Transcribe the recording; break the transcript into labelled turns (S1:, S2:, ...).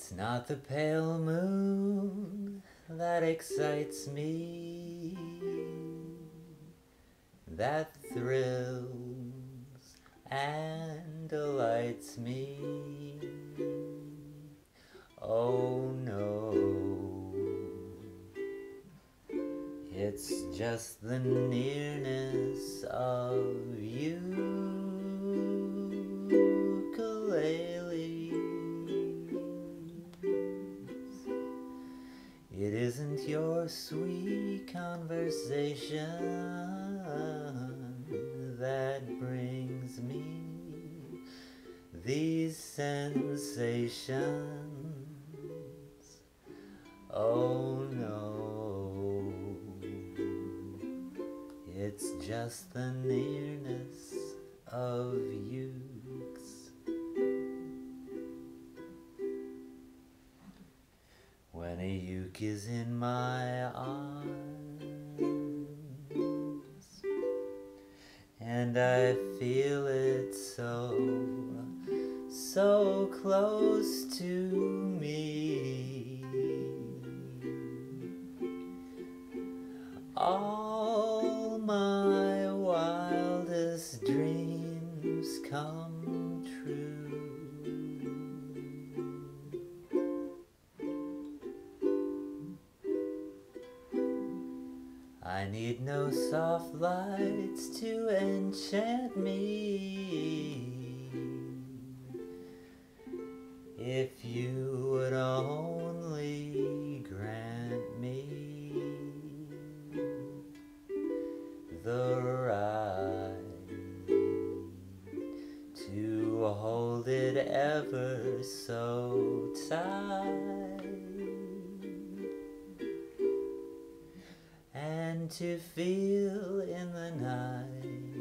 S1: It's not the pale moon that excites me, that thrills and delights me. Oh no, it's just the nearness of ukulele. It isn't your sweet conversation that brings me these sensations. Oh no, it's just the nearness of ukes. When a uke is in my arms and I feel it so close to me, all my wildest dreams come true. I need no soft lights to enchant me. If you would only grant me the right to hold it ever so tight, and to feel in the night